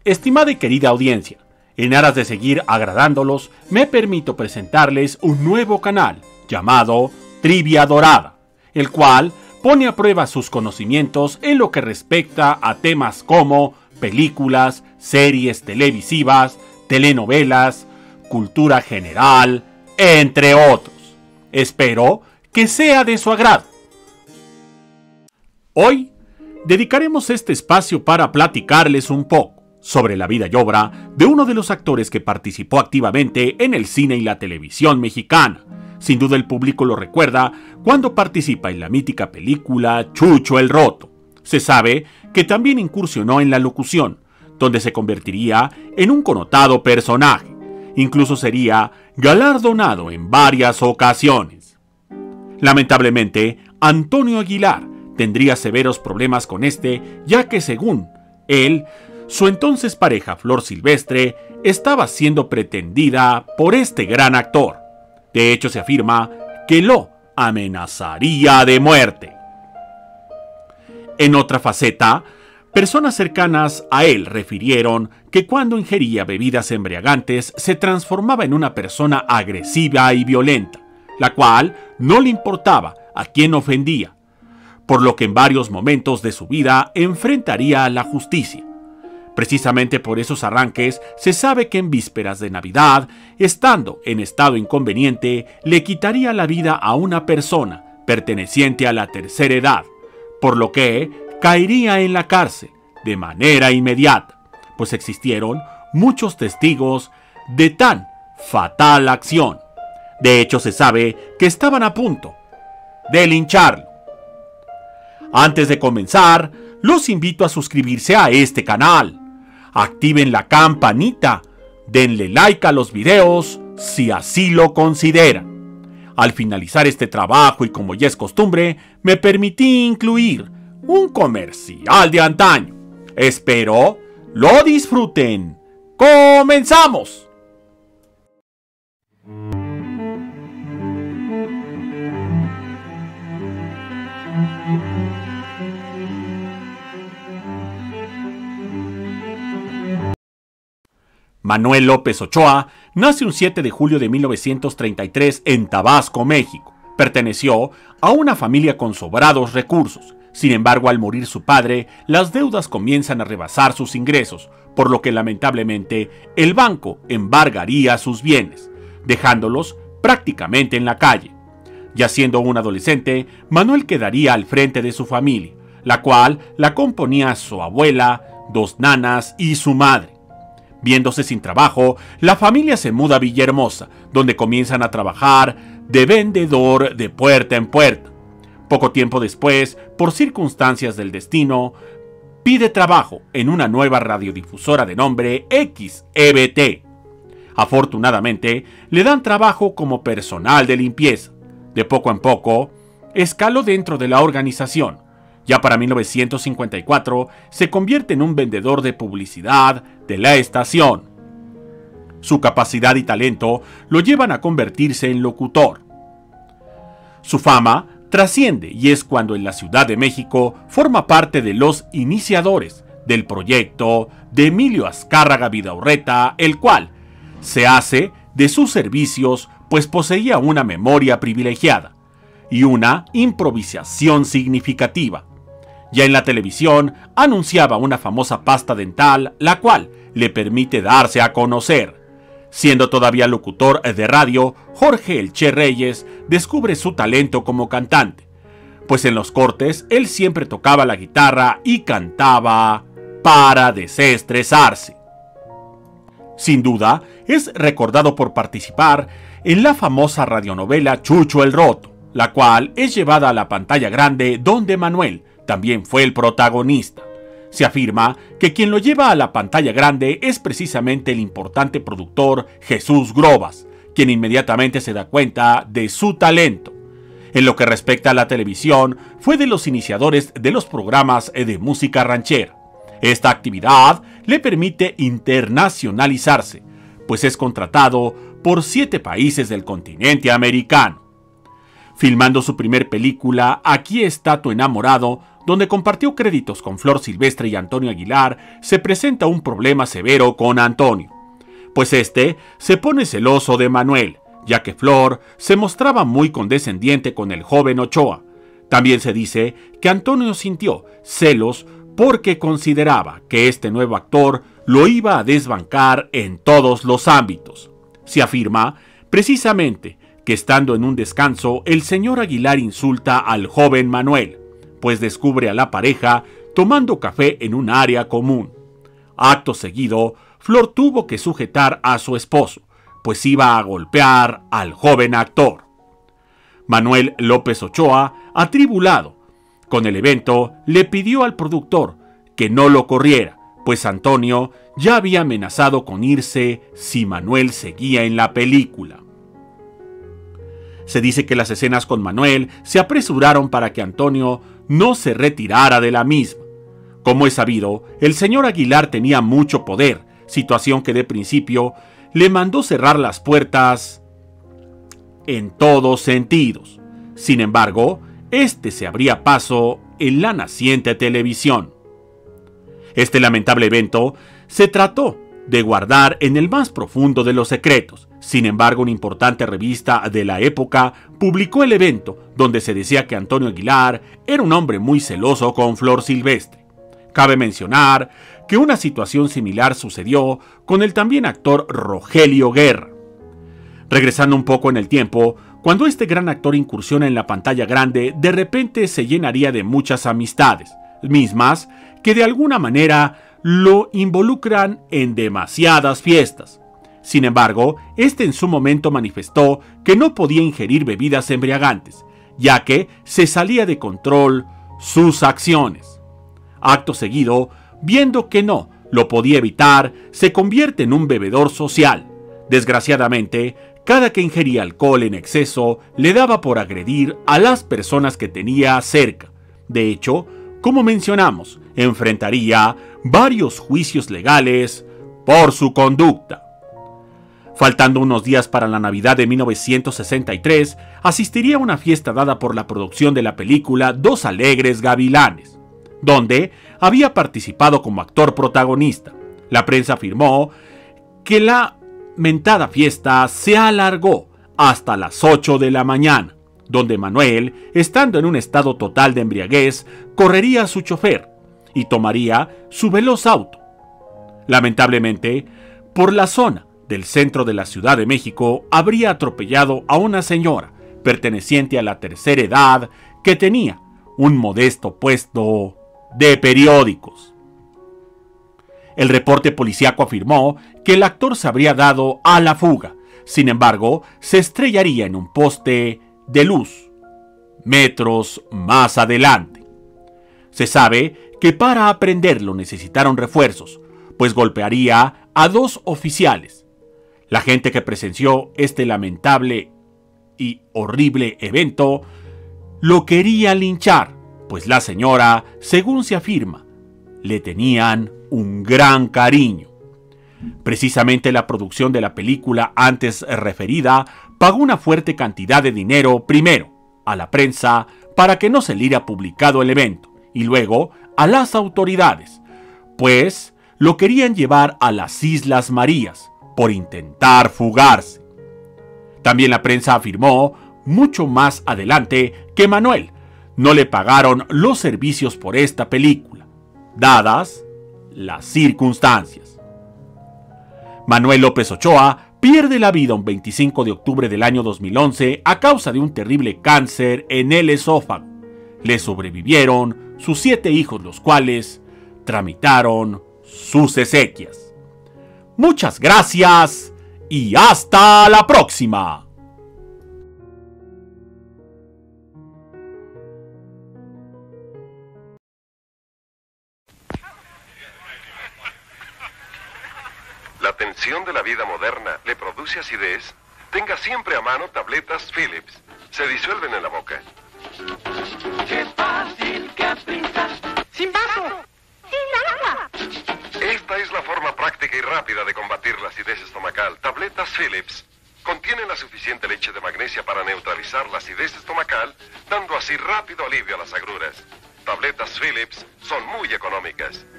Estimada y querida audiencia, en aras de seguir agradándolos, me permito presentarles un nuevo canal llamado Trivia Dorada, el cual pone a prueba sus conocimientos en lo que respecta a temas como películas, series televisivas, telenovelas, cultura general, entre otros. Espero que sea de su agrado. Hoy dedicaremos este espacio para platicarles un poco sobre la vida y obra de uno de los actores que participó activamente en el cine y la televisión mexicana. Sin duda el público lo recuerda cuando participa en la mítica película Chucho el Roto. Se sabe que también incursionó en la locución, donde se convertiría en un connotado personaje. Incluso sería galardonado en varias ocasiones. Lamentablemente, Antonio Aguilar tendría severos problemas con ya que según él, su entonces pareja Flor Silvestre estaba siendo pretendida por este gran actor. De hecho, se afirma que lo amenazaría de muerte. En otra faceta, personas cercanas a él refirieron que cuando ingería bebidas embriagantes se transformaba en una persona agresiva y violenta, la cual no le importaba a quién ofendía, por lo que en varios momentos de su vida enfrentaría a la justicia. Precisamente por esos arranques se sabe que en vísperas de Navidad, estando en estado inconveniente, le quitaría la vida a una persona perteneciente a la tercera edad, por lo que caería en la cárcel de manera inmediata, pues existieron muchos testigos de tan fatal acción. De hecho, se sabe que estaban a punto de lincharlo. Antes de comenzar, los invito a suscribirse a este canal. Activen la campanita, denle like a los videos si así lo consideran. Al finalizar este trabajo y como ya es costumbre, me permití incluir un comercial de antaño. Espero lo disfruten. ¡Comenzamos! Manuel López Ochoa nace un 7 de julio de 1933 en Tabasco, México. Perteneció a una familia con sobrados recursos. Sin embargo, al morir su padre, las deudas comienzan a rebasar sus ingresos, por lo que lamentablemente el banco embargaría sus bienes, dejándolos prácticamente en la calle. Ya siendo un adolescente, Manuel quedaría al frente de su familia, la cual la componía su abuela, dos nanas y su madre. Viéndose sin trabajo, la familia se muda a Villahermosa, donde comienzan a trabajar de vendedor de puerta en puerta. Poco tiempo después, por circunstancias del destino, pide trabajo en una nueva radiodifusora de nombre XEBT. Afortunadamente, le dan trabajo como personal de limpieza. De poco en poco, escaló dentro de la organización. Ya para 1954 se convierte en un vendedor de publicidad de la estación. Su capacidad y talento lo llevan a convertirse en locutor. Su fama trasciende y es cuando en la Ciudad de México forma parte de los iniciadores del proyecto de Emilio Azcárraga Vidaurreta, el cual se hace de sus servicios pues poseía una memoria privilegiada y una improvisación significativa. Ya en la televisión anunciaba una famosa pasta dental, la cual le permite darse a conocer. Siendo todavía locutor de radio, Jorge El Che Reyes descubre su talento como cantante, pues en los cortes él siempre tocaba la guitarra y cantaba para desestresarse. Sin duda, es recordado por participar en la famosa radionovela Chucho el Roto, la cual es llevada a la pantalla grande donde Manuel también fue el protagonista. Se afirma que quien lo lleva a la pantalla grande es precisamente el importante productor Jesús Grobas, quien inmediatamente se da cuenta de su talento. En lo que respecta a la televisión, fue de los iniciadores de los programas de música ranchera. Esta actividad le permite internacionalizarse, pues es contratado por 7 países del continente americano. Filmando su primer película, Aquí está tu enamorado, donde compartió créditos con Flor Silvestre y Antonio Aguilar, se presenta un problema severo con Antonio, pues este se pone celoso de Manuel, ya que Flor se mostraba muy condescendiente con el joven Ochoa. También se dice que Antonio sintió celos porque consideraba que este nuevo actor lo iba a desbancar en todos los ámbitos. Se afirma, precisamente, que estando en un descanso, el señor Aguilar insulta al joven Manuel, pues descubre a la pareja tomando café en un área común. Acto seguido, Flor tuvo que sujetar a su esposo, pues iba a golpear al joven actor. Manuel López Ochoa, atribulado con el evento, le pidió al productor que no lo corriera, pues Antonio ya había amenazado con irse si Manuel seguía en la película. Se dice que las escenas con Manuel se apresuraron para que Antonio no se retirara de la misma. Como es sabido, el señor Aguilar tenía mucho poder, situación que de principio le mandó cerrar las puertas en todos sentidos. Sin embargo, este se abría paso en la naciente televisión. Este lamentable evento se trató de guardar en el más profundo de los secretos. Sin embargo, una importante revista de la época publicó el evento, donde se decía que Antonio Aguilar era un hombre muy celoso con Flor Silvestre. Cabe mencionar que una situación similar sucedió con el también actor Rogelio Guerra. Regresando un poco en el tiempo, cuando este gran actor incursiona en la pantalla grande, de repente se llenaría de muchas amistades, mismas que de alguna manera lo involucran en demasiadas fiestas. Sin embargo, este en su momento manifestó que no podía ingerir bebidas embriagantes, ya que se salía de control sus acciones. Acto seguido, viendo que no lo podía evitar, se convierte en un bebedor social. Desgraciadamente, cada que ingería alcohol en exceso, le daba por agredir a las personas que tenía cerca. De hecho, como mencionamos, enfrentaría varios juicios legales por su conducta. Faltando unos días para la Navidad de 1963, asistiría a una fiesta dada por la producción de la película Dos Alegres Gavilanes, donde había participado como actor protagonista. La prensa afirmó que la mentada fiesta se alargó hasta las 8 de la mañana, donde Manuel, estando en un estado total de embriaguez, correría a su chofer y tomaría su veloz auto. Lamentablemente, por la zona del centro de la Ciudad de México, habría atropellado a una señora perteneciente a la tercera edad que tenía un modesto puesto de periódicos. El reporte policíaco afirmó que el actor se habría dado a la fuga. Sin embargo, se estrellaría en un poste de luz metros más adelante. Se sabe que para aprenderlo necesitaron refuerzos, pues golpearía a 2 oficiales. La gente que presenció este lamentable y horrible evento lo quería linchar, pues la señora, según se afirma, le tenían un gran cariño. Precisamente la producción de la película antes referida pagó una fuerte cantidad de dinero primero a la prensa para que no se le hubiera publicado el evento y luego a las autoridades, pues lo querían llevar a las Islas Marías por intentar fugarse. También la prensa afirmó mucho más adelante que Manuel no le pagaron los servicios por esta película, dadas las circunstancias. Manuel López Ochoa pierde la vida un 25 de octubre del año 2011 a causa de un terrible cáncer en el esófago. Le sobrevivieron sus 7 hijos, los cuales tramitaron sus exequias. Muchas gracias y hasta la próxima. La tensión de la vida moderna le produce acidez. Tenga siempre a mano tabletas Philips. Se disuelven en la boca. ¡Qué fácil que aplicar! ¡Sin vaso! ¡Sin agua! Esta es la forma práctica y rápida de combatir la acidez estomacal. Tabletas Philips contienen la suficiente leche de magnesia para neutralizar la acidez estomacal, dando así rápido alivio a las agruras. tabletas Philips son muy económicas.